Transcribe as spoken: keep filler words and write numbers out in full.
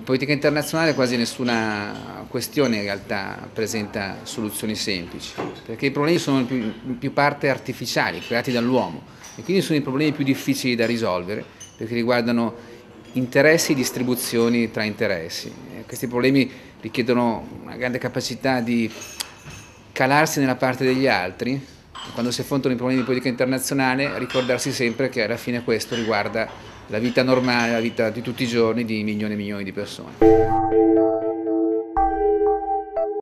politica internazionale quasi nessuna questione in realtà presenta soluzioni semplici, perché i problemi sono in più, in più parte artificiali, creati dall'uomo, e quindi sono i problemi più difficili da risolvere, perché riguardano interessi e distribuzioni tra interessi. E questi problemi richiedono una grande capacità di calarsi nella parte degli altri. Quando si affrontano i problemi di politica internazionale, ricordarsi sempre che alla fine questo riguarda la vita normale, la vita di tutti i giorni di milioni e milioni di persone.